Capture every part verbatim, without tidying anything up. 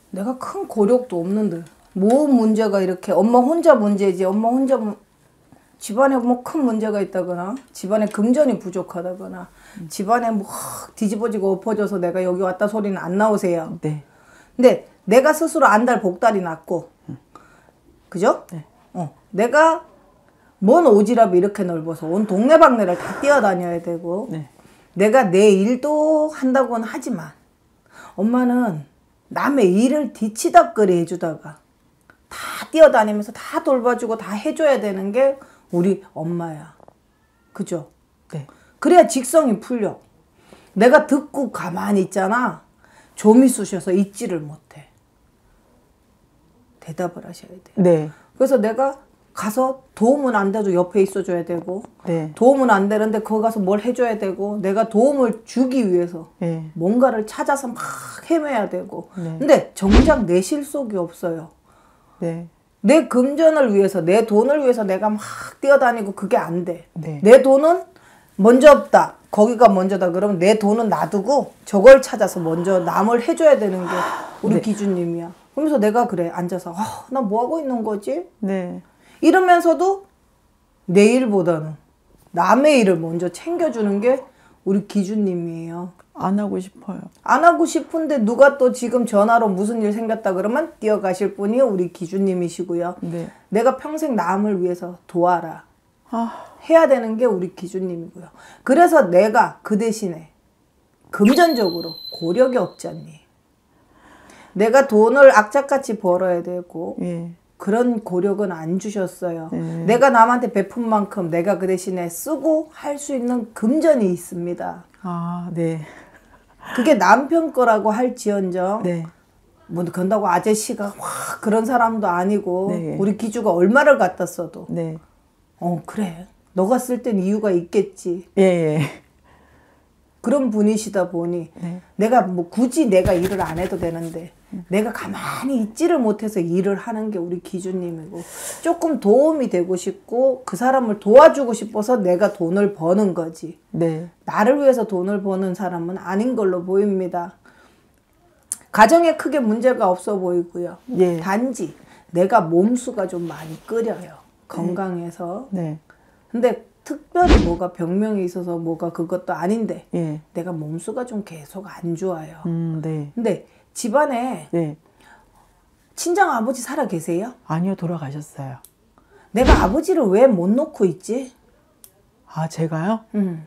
내가 큰 고력도 없는데 뭐 문제가 이렇게 엄마 혼자 문제지. 엄마 혼자 무- 집안에 뭐 큰 문제가 있다거나 집안에 금전이 부족하다거나 음. 집안에 뭐 뒤집어지고 엎어져서 내가 여기 왔다 소리는 안 나오세요. 네. 근데 내가 스스로 안달 복달이 났고 음. 그죠? 네. 어, 내가 뭔 오지랖이 이렇게 넓어서 온 동네방네를 다 뛰어다녀야 되고 네. 내가 내 일도 한다고는 하지만 엄마는 남의 일을 뒤치다거리 해주다가 다 뛰어다니면서 다 돌봐주고 다 해줘야 되는 게 우리 엄마야. 그죠? 네. 그래야 직성이 풀려. 내가 듣고 가만히 있잖아. 좀이 쑤셔서 잊지를 못해. 대답을 하셔야 돼. 네. 그래서 내가 가서 도움은 안 돼도 옆에 있어줘야 되고 네. 도움은 안 되는데 거기 가서 뭘 해줘야 되고 내가 도움을 주기 위해서 네. 뭔가를 찾아서 막 헤매야 되고 네. 근데 정작 내 실속이 없어요. 네. 내 금전을 위해서 내 돈을 위해서 내가 막 뛰어다니고 그게 안 돼. 네. 내 돈은 먼저 없다. 거기가 먼저다. 그러면 내 돈은 놔두고 저걸 찾아서 먼저 남을 해줘야 되는 게 우리 네. 기준님이야. 그러면서 내가 그래 앉아서 아, 나 뭐 하고 있는 거지? 네. 이러면서도 내 일보다는 남의 일을 먼저 챙겨주는 게 우리 기준님이에요. 안 하고 싶어요. 안 하고 싶은데 누가 또 지금 전화로 무슨 일 생겼다 그러면 뛰어가실 분이 우리 기준님이시고요. 네. 내가 평생 남을 위해서 도와라. 아. 해야 되는 게 우리 기준님이고요. 그래서 내가 그 대신에 금전적으로 고력이 없지 않니? 내가 돈을 악착같이 벌어야 되고 예. 그런 고력은 안 주셨어요. 네. 내가 남한테 베푼 만큼 내가 그 대신에 쓰고 할 수 있는 금전이 있습니다. 아, 네. 그게 남편 거라고 할지언정 네. 뭐 그런다고 아저씨가 와 그런 사람도 아니고 네. 우리 기주가 얼마를 갖다 써도 네. 어 그래 너가 쓸 땐 이유가 있겠지. 예, 예. 그런 분이시다 보니 네. 내가 뭐 굳이 내가 일을 안 해도 되는데 음. 내가 가만히 있지를 못해서 일을 하는 게 우리 기준님이고 조금 도움이 되고 싶고 그 사람을 도와주고 싶어서 내가 돈을 버는 거지. 네. 나를 위해서 돈을 버는 사람은 아닌 걸로 보입니다. 가정에 크게 문제가 없어 보이고요. 예. 단지 내가 몸수가 좀 많이 끓여요. 건강해서. 네. 근데 특별히 뭐가 병명이 있어서 뭐가 그것도 아닌데 예. 내가 몸수가 좀 계속 안 좋아요. 음, 네. 근데 집안에 네. 친정 아버지 살아 계세요? 아니요, 돌아가셨어요. 내가 아버지를 왜 못 놓고 있지? 아, 제가요? 응.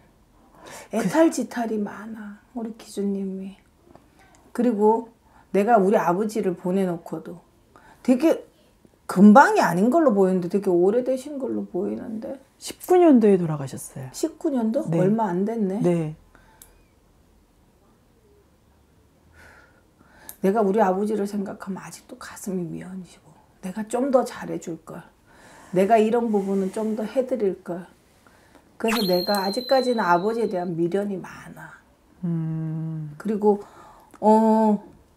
애탈지탈이 많아 우리 기준님이. 그리고 내가 우리 아버지를 보내놓고도 되게 금방이 아닌 걸로 보이는데 되게 오래되신 걸로 보이는데 십구 년도에 돌아가셨어요. 십구 년도? 네. 얼마 안 됐네. 네. 내가 우리 아버지를 생각하면 아직도 가슴이 미어지고 내가 좀 더 잘해줄 걸. 내가 이런 부분은 좀 더 해드릴 걸. 그래서 내가 아직까지는 아버지에 대한 미련이 많아. 음. 그리고 어,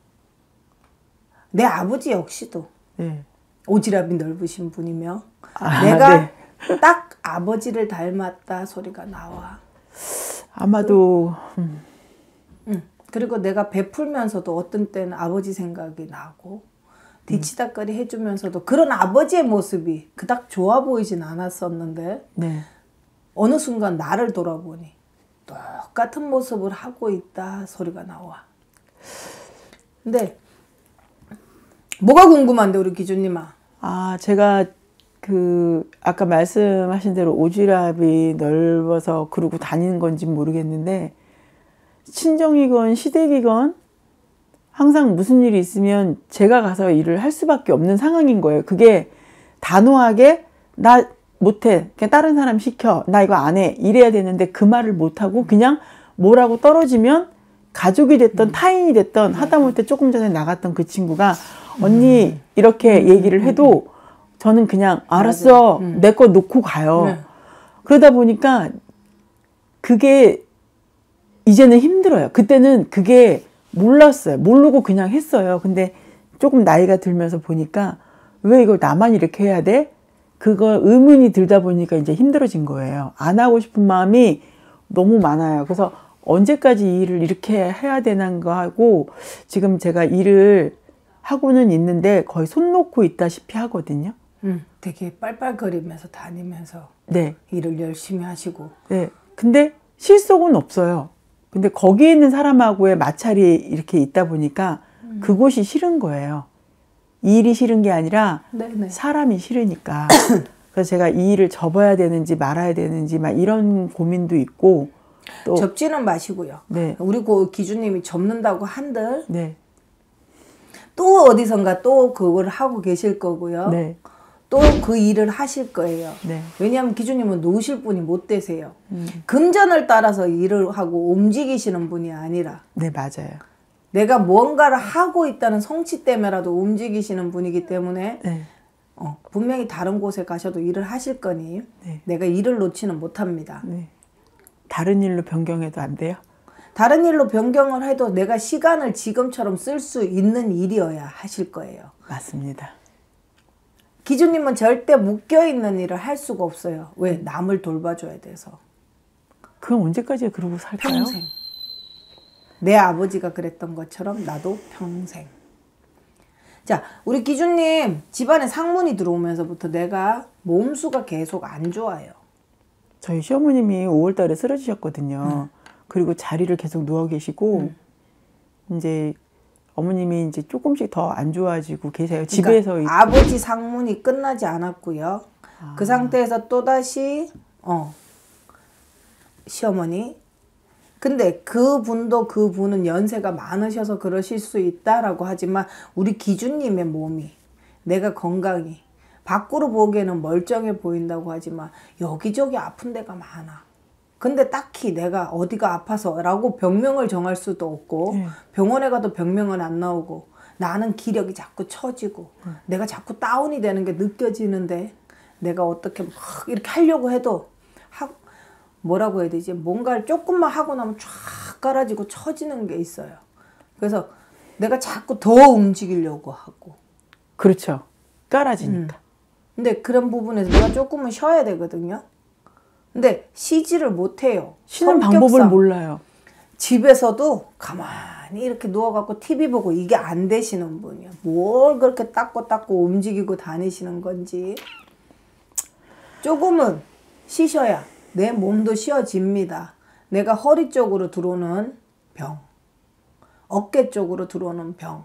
내 아버지 역시도 네. 오지랖이 넓으신 분이며 아, 내가 네. 딱 아버지를 닮았다 소리가 나와. 아마도 음. 응. 그리고 내가 베풀면서도 어떤 때는 아버지 생각이 나고 뒤치다거리 해주면서도 그런 아버지의 모습이 그닥 좋아 보이진 않았었는데 네. 어느 순간 나를 돌아보니 똑같은 모습을 하고 있다 소리가 나와. 근데 뭐가 궁금한데 우리 기준님아? 아, 제가 그 아까 말씀하신 대로 오지랖이 넓어서 그러고 다니는 건지 모르겠는데 친정이건 시댁이건 항상 무슨 일이 있으면 제가 가서 일을 할 수밖에 없는 상황인 거예요. 그게 단호하게 나 못해, 그냥 다른 사람 시켜, 나 이거 안 해 이래야 되는데 그 말을 못하고 그냥 뭐라고 떨어지면 가족이 됐던 타인이 됐던 하다못해 조금 전에 나갔던 그 친구가 언니 이렇게 얘기를 해도 저는 그냥 알았어 내 거 놓고 가요. 네. 그러다 보니까 그게 이제는 힘들어요. 그때는 그게 몰랐어요. 모르고 그냥 했어요. 근데 조금 나이가 들면서 보니까 왜 이걸 나만 이렇게 해야 돼? 그거 의문이 들다 보니까 이제 힘들어진 거예요. 안 하고 싶은 마음이 너무 많아요. 그래서 언제까지 이 일을 이렇게 해야 되는 거 하고 지금 제가 일을 하고는 있는데 거의 손 놓고 있다시피 하거든요. 음, 되게 빨빨거리면서 다니면서 네. 일을 열심히 하시고. 네. 근데 실속은 없어요. 근데 거기 있는 사람하고의 마찰이 이렇게 있다 보니까 음. 그곳이 싫은 거예요. 이 일이 싫은 게 아니라 네네. 사람이 싫으니까. 그래서 제가 이 일을 접어야 되는지 말아야 되는지 막 이런 고민도 있고. 또 접지는 마시고요. 네. 우리 그 기주님이 접는다고 한들 네. 또 어디선가 또 그걸 하고 계실 거고요. 네. 또 그 일을 하실 거예요. 네. 왜냐하면 기주님은 놓으실 분이 못 되세요. 음. 금전을 따라서 일을 하고 움직이시는 분이 아니라 네, 맞아요. 내가 뭔가를 하고 있다는 성취 때문에라도 움직이시는 분이기 때문에 네. 어, 분명히 다른 곳에 가셔도 일을 하실 거니 네. 내가 일을 놓지는 못합니다. 네. 다른 일로 변경해도 안 돼요? 다른 일로 변경을 해도 내가 시간을 지금처럼 쓸 수 있는 일이어야 하실 거예요. 맞습니다. 기주님은 절대 묶여있는 일을 할 수가 없어요. 왜? 남을 돌봐줘야 돼서. 그럼 언제까지 그러고 살까요? 평생. 내 아버지가 그랬던 것처럼 나도 평생. 자, 우리 기주님 집안에 상문이 들어오면서부터 내가 몸수가 계속 안 좋아요. 저희 시어머님이 오월 달에 쓰러지셨거든요. 음. 그리고 자리를 계속 누워 계시고 음. 이제 어머님이 이제 조금씩 더 안 좋아지고 계세요. 그러니까 집에서 아버지 상문이 끝나지 않았고요. 아. 그 상태에서 또 다시 어 시어머니. 근데 그 분도 그 분은 연세가 많으셔서 그러실 수 있다라고 하지만 우리 기주님의 몸이 내가 건강히 밖으로 보기에는 멀쩡해 보인다고 하지만 여기저기 아픈 데가 많아. 근데 딱히 내가 어디가 아파서 라고 병명을 정할 수도 없고 네. 병원에 가도 병명은 안 나오고 나는 기력이 자꾸 처지고 네. 내가 자꾸 다운이 되는 게 느껴지는데 내가 어떻게 막 이렇게 하려고 해도 하, 뭐라고 해야 되지? 뭔가를 조금만 하고 나면 쫙 깔아지고 처지는 게 있어요. 그래서 내가 자꾸 더 움직이려고 하고 그렇죠. 깔아지니까. 음. 근데 그런 부분에서 내가 조금은 쉬어야 되거든요. 근데 쉬지를 못해요. 쉬는 방법을 몰라요. 집에서도 가만히 이렇게 누워갖고 티비 보고 이게 안 되시는 분이야. 뭘 그렇게 닦고 닦고 움직이고 다니시는 건지. 조금은 쉬셔야 내 몸도 쉬어집니다. 내가 허리 쪽으로 들어오는 병, 어깨 쪽으로 들어오는 병,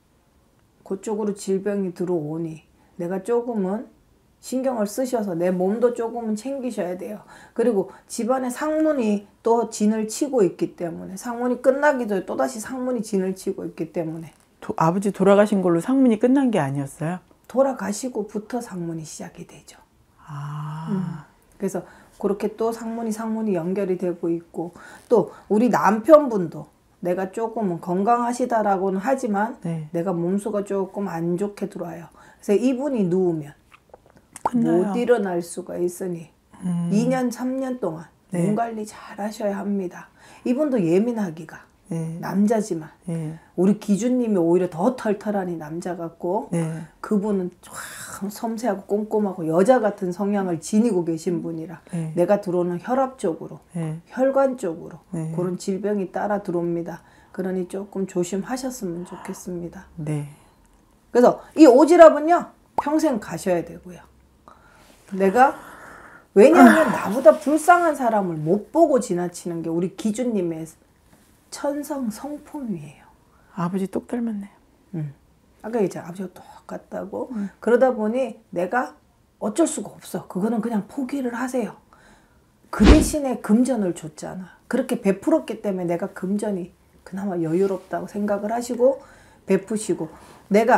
그쪽으로 질병이 들어오니 내가 조금은 신경을 쓰셔서 내 몸도 조금은 챙기셔야 돼요. 그리고 집안에 상문이 또 진을 치고 있기 때문에 상문이 끝나기 전에 또다시 상문이 진을 치고 있기 때문에 도, 아버지 돌아가신 걸로 상문이 끝난 게 아니었어요? 돌아가시고부터 상문이 시작이 되죠. 아. 음. 그래서 그렇게 또 상문이 상문이 연결이 되고 있고 또 우리 남편분도 내가 조금은 건강하시다라고는 하지만 네. 내가 몸수가 조금 안 좋게 들어와요. 그래서 이분이 누우면 끝나요. 못 일어날 수가 있으니 음. 이 년, 삼 년 동안 네. 몸 관리 잘 하셔야 합니다. 이분도 예민하기가 네. 남자지만 네. 우리 기주님이 오히려 더 털털하니 남자 같고 네. 그분은 참 섬세하고 꼼꼼하고 여자 같은 성향을 지니고 계신 분이라 네. 내가 들어오는 혈압 쪽으로 네. 혈관 쪽으로 네. 그런 질병이 따라 들어옵니다. 그러니 조금 조심하셨으면 좋겠습니다. 네. 그래서 이 오지랖은요 평생 가셔야 되고요. 내가 왜냐하면 나보다 불쌍한 사람을 못 보고 지나치는 게 우리 기주님의 천성 성품이에요. 아버지 똑 닮았네요. 응. 아까 얘기했잖아. 아버지가 똑같다고. 응. 그러다 보니 내가 어쩔 수가 없어. 그거는 그냥 포기를 하세요. 그 대신에 금전을 줬잖아. 그렇게 베풀었기 때문에 내가 금전이 그나마 여유롭다고 생각을 하시고 베푸시고 내가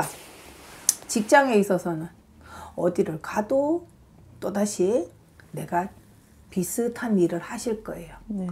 직장에 있어서는 어디를 가도 또다시 내가 비슷한 일을 하실 거예요. 네.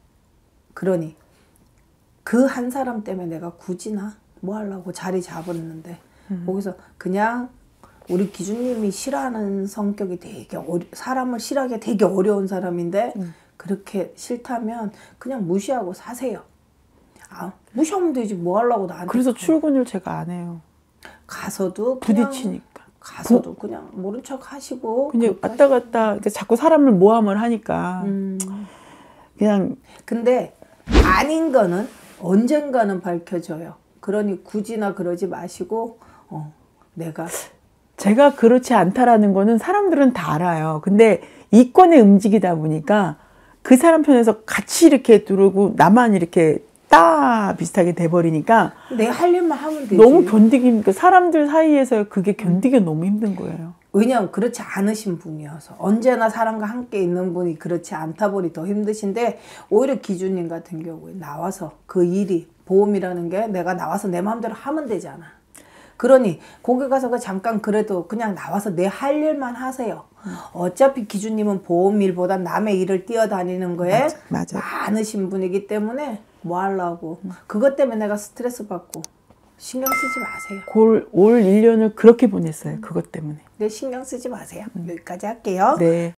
그러니 그 한 사람 때문에 내가 굳이나 뭐 하려고 자리 잡았는데 음. 거기서 그냥 우리 기주님이 싫어하는 성격이 되게 어려, 사람을 싫어하기 되게 어려운 사람인데 음. 그렇게 싫다면 그냥 무시하고 사세요. 아, 무시하면 되지 뭐 하려고 나한테. 그래서 출근을 제가 안 해요. 가서도 그냥 부딪히니까. 가서도 보, 그냥 모른 척 하시고 근데 왔다 갔다 자꾸 사람을 모함을 하니까 음. 그냥 근데 아닌 거는 언젠가는 밝혀져요. 그러니 굳이나 그러지 마시고 어, 내가 제가 그렇지 않다라는 거는 사람들은 다 알아요. 근데 이권에 움직이다 보니까 그 사람 편에서 같이 이렇게 두르고 나만 이렇게 따 비슷하게 돼버리니까 내 할 일만 하면 되지. 너무 견디기, 그 사람들 사이에서 그게 견디기 너무 힘든 거예요. 왜냐면 그렇지 않으신 분이어서 언제나 사람과 함께 있는 분이 그렇지 않다 보니 더 힘드신데 오히려 기준님 같은 경우에 나와서 그 일이 보험이라는 게 내가 나와서 내 마음대로 하면 되잖아. 그러니 거기 가서 그 잠깐 그래도 그냥 나와서 내 할 일만 하세요. 음. 어차피 기준님은 보험 일보다 남의 일을 뛰어다니는 거에 맞아, 맞아. 많으신 분이기 때문에 뭐 하려고. 음. 그것 때문에 내가 스트레스 받고 신경 쓰지 마세요. 올, 올 일 년을 그렇게 보냈어요. 그것 때문에. 네, 신경 쓰지 마세요. 음. 여기까지 할게요. 네.